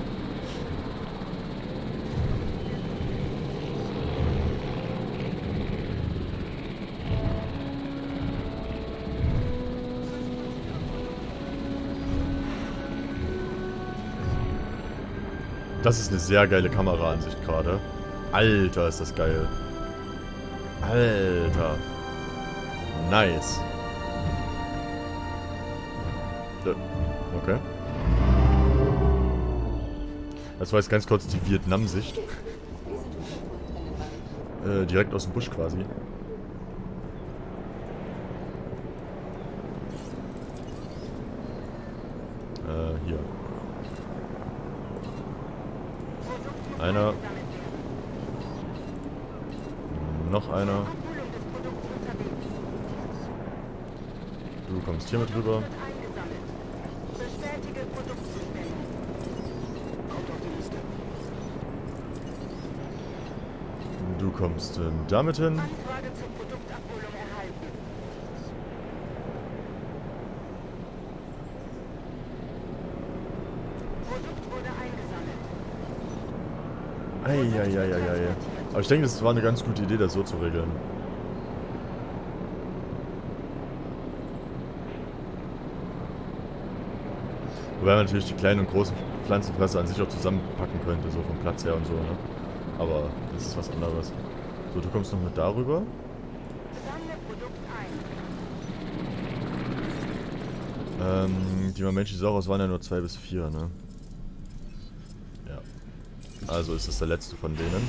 A: Das ist eine sehr geile Kameraansicht gerade. Alter, ist das geil. Alter. Nice. Okay. Das war jetzt ganz kurz die Vietnam-Sicht. Äh, direkt aus dem Busch quasi. Einer. Noch einer.
B: Abholung des Produkts unterwegs.
A: Du kommst hier mit rüber.
B: Wird eingesammelt. Bestätige Produktzustellung.
D: Kommt auf die Liste.
A: Du kommst äh, damit hin.
B: Anfrage zur Produktabholung erhalten. Produkt wurde eingesammelt.
A: Eieieiei. Aber ich denke, das war eine ganz gute Idee, das so zu regeln. Wobei man natürlich die kleinen und großen Pflanzenfresser an sich auch zusammenpacken könnte, so vom Platz her und so, ne? Aber das ist was anderes. So, du kommst noch mit darüber.
B: Sammle Produkt ein.
A: Ähm, die Mamenchisaurus waren ja nur zwei bis vier, ne? Ja. Also ist das der letzte von denen.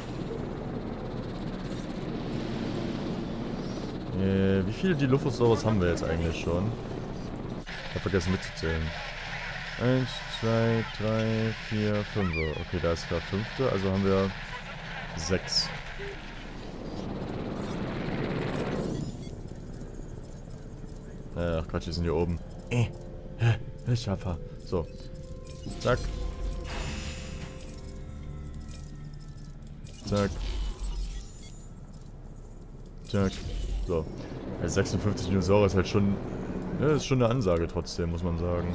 A: Äh, wie viele Dilophosaurus haben wir jetzt eigentlich schon? Ich hab vergessen mitzuzählen. Eins, zwei, drei, vier, fünf. Okay, da ist der fünfte, also haben wir sechs. Ach Quatsch, die sind hier oben. Äh, äh, Schaffer. So. Zack. Zack. Zack. So. Also sechsundfünfzig Dinosaurier ist halt schon... Ja, ist schon eine Ansage trotzdem, muss man sagen.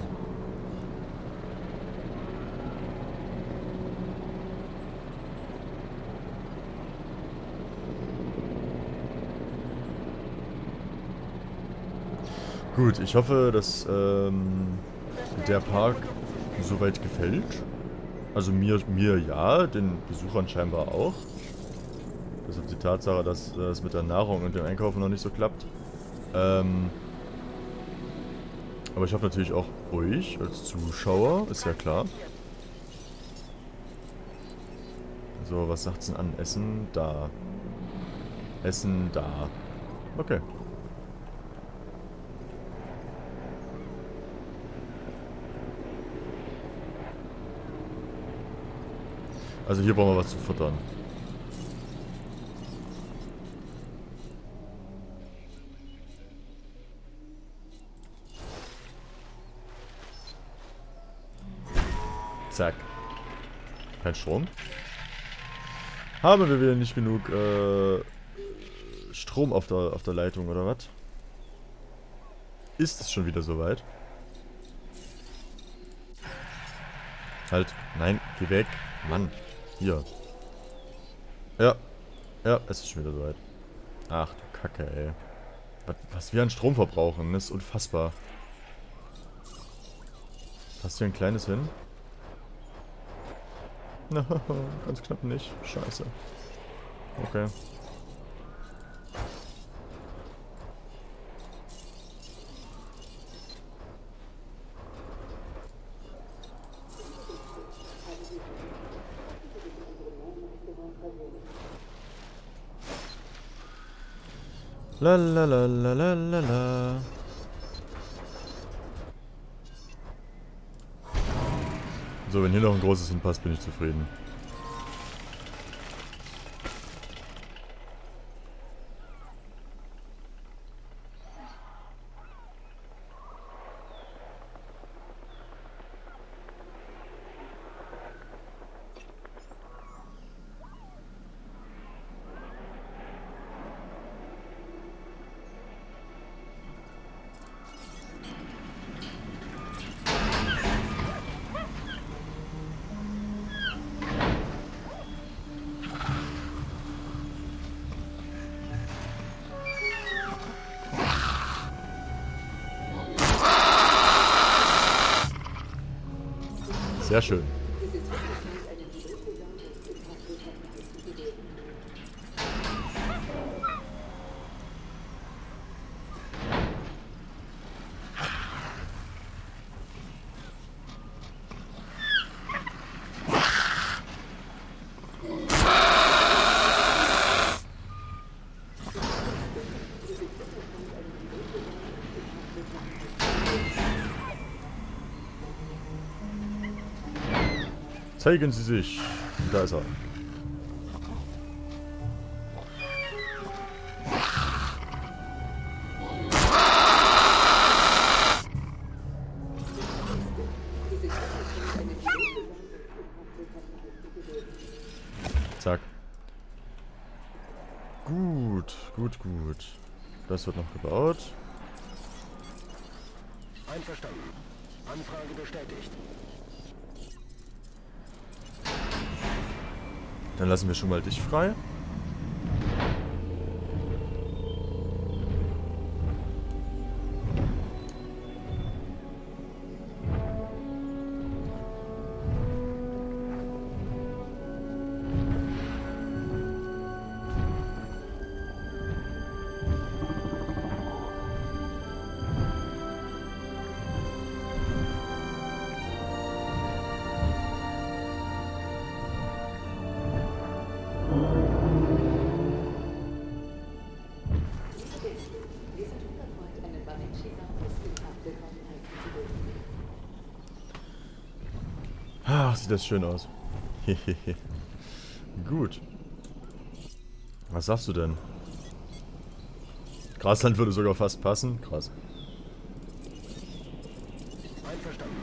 A: Gut, ich hoffe, dass ähm, der Park soweit gefällt. Also mir, mir ja, den Besuchern scheinbar auch. Bis auf die Tatsache, dass das mit der Nahrung und dem Einkaufen noch nicht so klappt. Ähm, aber ich hoffe natürlich auch euch als Zuschauer, ist ja klar. So, was sagt's denn an? Essen da. Essen da. Okay. Also hier brauchen wir was zu futtern. Zack. Kein Strom. Haben wir wieder nicht genug äh, Strom auf der, auf der Leitung oder was? Ist es schon wieder soweit? Halt. Nein, geh weg. Mann. Hier. Ja. Ja, es ist schon wieder soweit. Ach du Kacke, ey. Was, was wir an Strom verbrauchen, ist unfassbar. Passt hier ein kleines hin? Na, ganz knapp nicht. Scheiße. Okay. La la la la la la la. So, wenn hier noch ein großes hinpasst, bin ich zufrieden. Sehr schön. Zeigen Sie sich. Da ist er. Zack. Gut, gut, gut. Das wird noch gebaut.
D: Einverstanden. Anfrage bestätigt.
A: Dann lassen wir schon mal dich frei. Ach, sieht das schön aus. Hehehe. Gut. Was sagst du denn? Grasland würde sogar fast passen. Krass.
D: Einverstanden.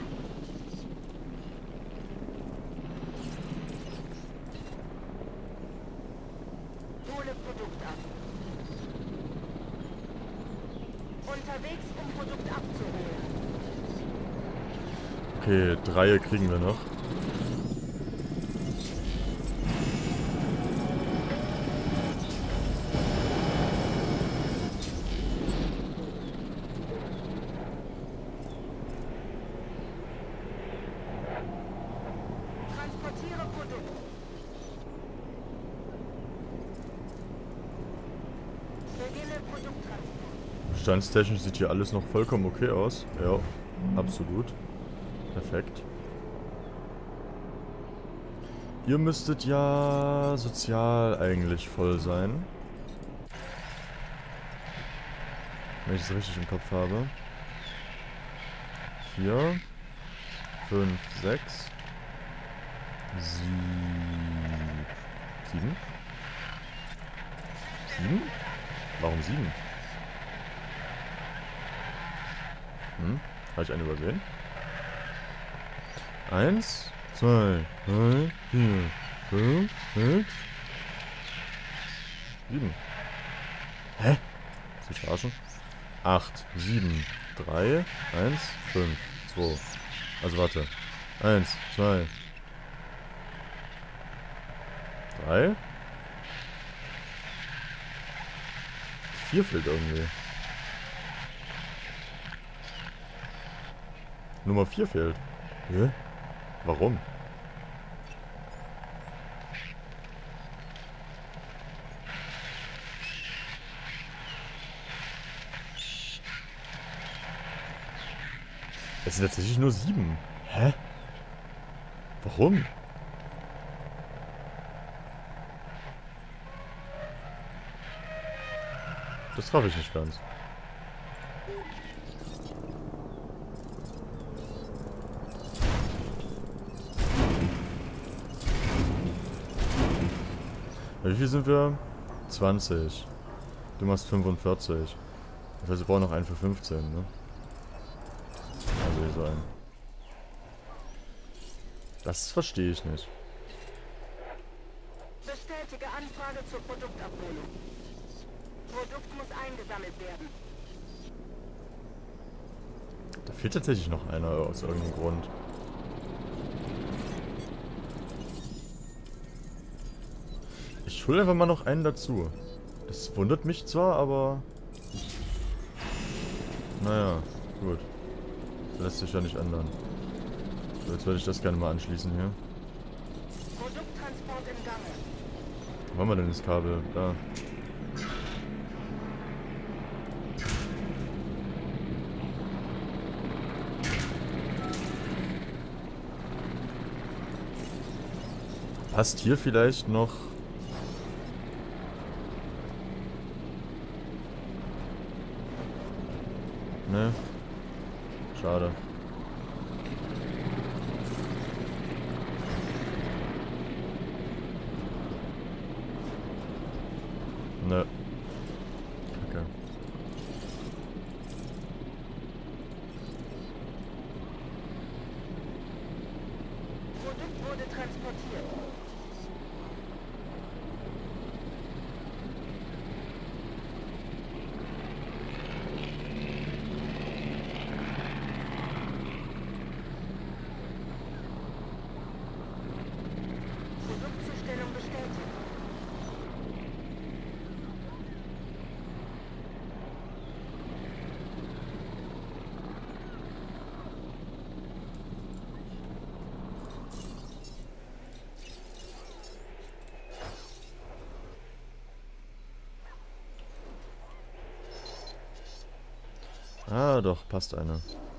B: Hole Produkt ab. Unterwegs, um Produkt abzuholen.
A: Okay, drei kriegen wir noch.
B: Transportiere Produkt. Beginne Produkttransport.
A: Bestandstechnisch sieht hier alles noch vollkommen okay aus. Ja, absolut. Perfekt. Ihr müsstet ja sozial eigentlich voll sein. Wenn ich es richtig im Kopf habe. Vier, fünf, sechs, sieben. Sieben? Sieben? Warum sieben? Hm? Habe ich einen übersehen? Eins, zwei, drei, vier, fünf, sechs, sieben. Hä? Ist mich verarschen? Acht, sieben, drei, eins, fünf, zwei. Also warte. Eins, zwei, drei. Vier fehlt irgendwie. Nummer vier fehlt. Hä? Warum? Es sind tatsächlich nur sieben. Hä? Warum? Das traf ich nicht ganz. Wie viel sind wir? zwanzig. Du machst fünfundvierzig. Das heißt, wir brauchen noch einen für fünfzehn, ne? Also hier sein. Das verstehe ich nicht.
B: Bestätige Anfrage zur Produktabholung. Produkt muss eingesammelt werden.
A: Da fehlt tatsächlich noch einer aus irgendeinem Grund. Ich hole einfach mal noch einen dazu. Das wundert mich zwar, aber... Naja, gut. Das lässt sich ja nicht ändern. So, jetzt würde ich das gerne mal anschließen hier.
B: Produkttransport im Gange.
A: Wo haben wir denn das Kabel? Da. Passt hier vielleicht noch... Ne?
B: wurde transportiert. Produktzustellung bestätigt.
A: Ah, doch, passt eine.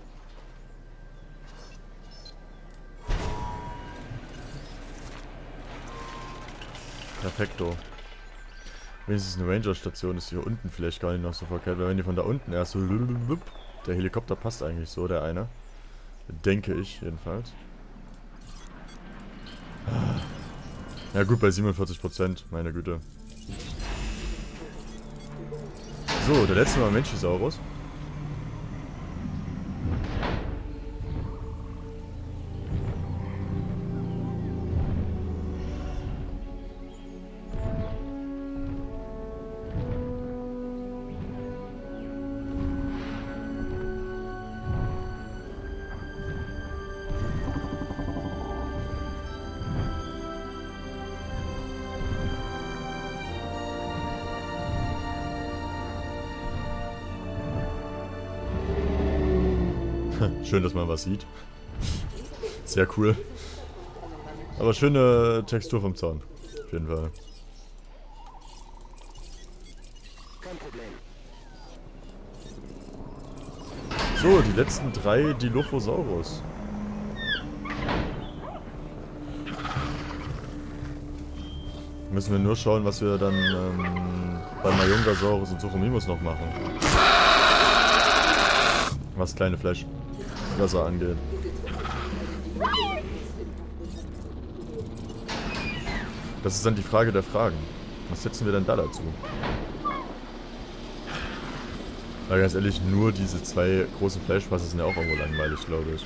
A: Perfekto. Wenigstens eine Ranger-Station ist hier unten vielleicht gar nicht noch so verkehrt, weil wenn die von da unten erst so... Der Helikopter passt eigentlich so, der eine. Denke ich, jedenfalls. Ja gut, bei siebenundvierzig Prozent, meine Güte. So, der letzte Mal Menschisaurus. Schön, dass man was sieht. Sehr cool. Aber schöne Textur vom Zaun. Auf jeden Fall.
D: Kein Problem.
A: So, die letzten drei Dilophosaurus. Müssen wir nur schauen, was wir dann ähm, bei Mayungasaurus und Suchomimus noch machen. Was kleine Fleischfresser angeht. Das ist dann die Frage der Fragen. Was setzen wir denn da dazu? Weil ganz ehrlich, nur diese zwei großen Fleischfresser sind ja auch irgendwo langweilig, glaube ich.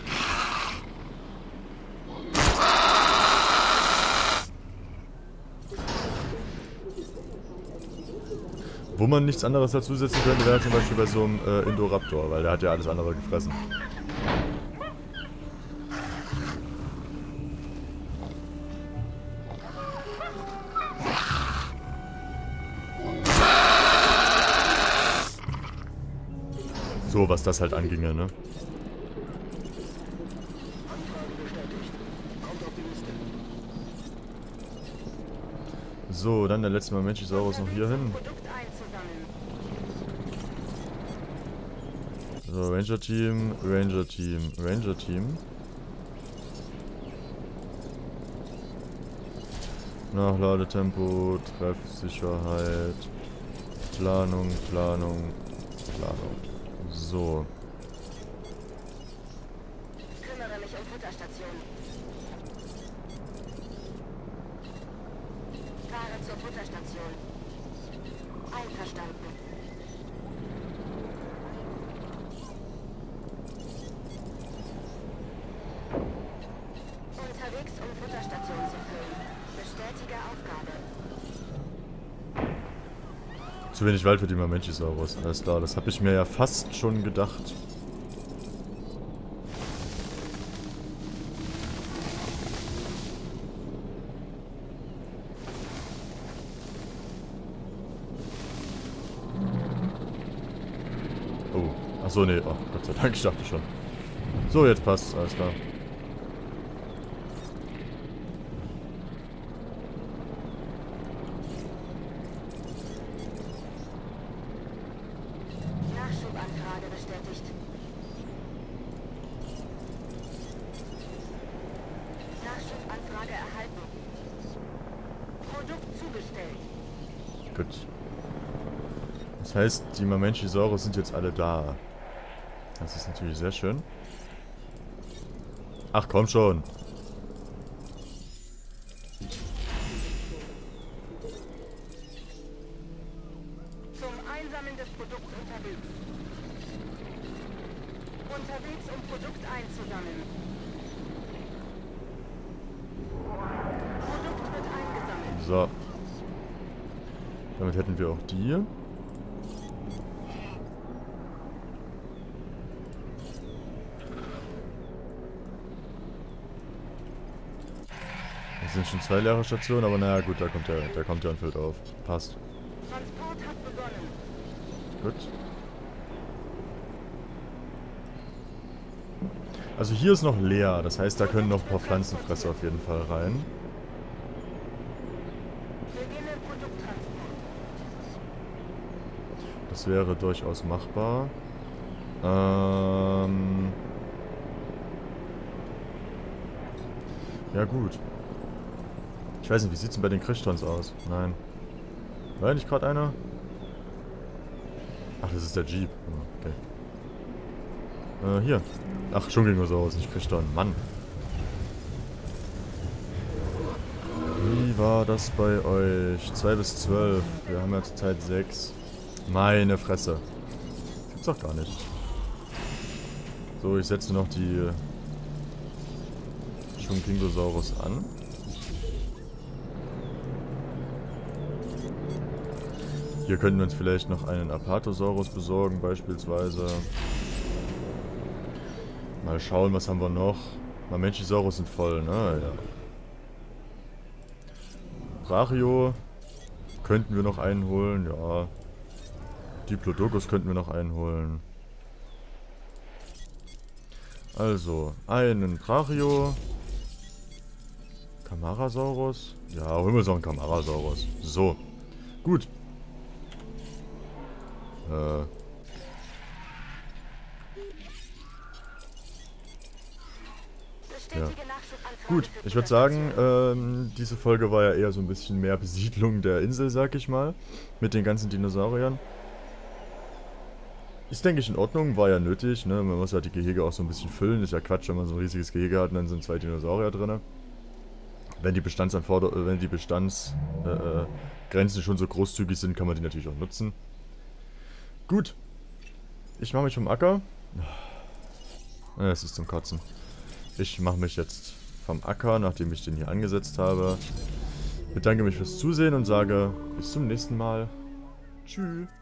A: Wo man nichts anderes dazusetzen könnte, wäre zum Beispiel bei so einem äh, Indoraptor, weil der hat ja alles andere gefressen. So, was das halt anginge, ne?
D: Anfrage bestätigt. Kommt auf die Liste.
A: So, dann der letzte Mal Menschisaurus noch hier hin.
B: Produkt einzusammeln.
A: So, Ranger Team, Ranger Team, Ranger Team. Nachladetempo, Treffsicherheit, Planung, Planung, Planung. So.
B: Kümmere mich um Futterstation. Fahre zur Futterstation. Einverstanden. Unterwegs, um Futterstation zu füllen. Bestätige Aufgabe.
A: Zu wenig Wald für die Mamenchisaurus. Alles klar, das habe ich mir ja fast schon gedacht. Oh, achso, nee, oh, Gott sei Dank, ich dachte schon. So, jetzt passt, alles klar.
B: Nachschubanfrage bestätigt. Nachschubanfrage erhalten. Produkt zugestellt.
A: Gut. Das heißt, die Mamenchisaurus sind jetzt alle da. Das ist natürlich sehr schön. Ach, komm schon.
B: Zum Einsammeln des Produkts unterwegs. Unterwegs, um Produkt einzusammeln.
A: So. Damit hätten wir auch die. Das sind schon zwei leere Stationen, aber naja gut, da kommt der, da kommt der und füllt auf. Passt.
B: Transport hat begonnen.
A: Gut. Also hier ist noch leer, das heißt, da können noch ein paar Pflanzenfresser auf jeden Fall rein.
B: Beginne Produkttransport.
A: Das wäre durchaus machbar. Ähm... Ja gut. Ich weiß nicht, wie sieht's denn bei den Krichtons aus? Nein. War ja nicht gerade einer? Ach, das ist der Jeep. Okay. Äh, hier. Ach, schon ging so aus, nicht Krichton. Mann. Wie war das bei euch? zwei bis zwölf. Wir haben ja zurzeit sechs. Meine Fresse. Gibt's doch gar nicht. So, ich setze noch die Schwungkingosaurus an. Hier könnten wir uns vielleicht noch einen Apatosaurus besorgen, beispielsweise. Mal schauen, was haben wir noch. Mamenchisaurus sind voll, ne? Ja. Brachio könnten wir noch einholen, ja. Diplodocus könnten wir noch einholen. Also, einen Brachio. Camarasaurus. Ja, holen wir so einen Camarasaurus. So. Gut. Äh. Ja. Gut, ich würde sagen, ähm, diese Folge war ja eher so ein bisschen mehr Besiedlung der Insel, sag ich mal. Mit den ganzen Dinosauriern. Ist, denke ich, in Ordnung, war ja nötig, ne? Man muss halt die Gehege auch so ein bisschen füllen. Ist ja Quatsch, wenn man so ein riesiges Gehege hat und dann sind zwei Dinosaurier drin. Wenn die Bestandsanforder wenn die Bestandsgrenzen äh, schon so großzügig sind, kann man die natürlich auch nutzen. Gut. Ich mache mich vom Acker. Es ist zum Kotzen. Ich mache mich jetzt vom Acker, nachdem ich den hier angesetzt habe. Bedanke mich fürs Zusehen und sage bis zum nächsten Mal. Tschüss.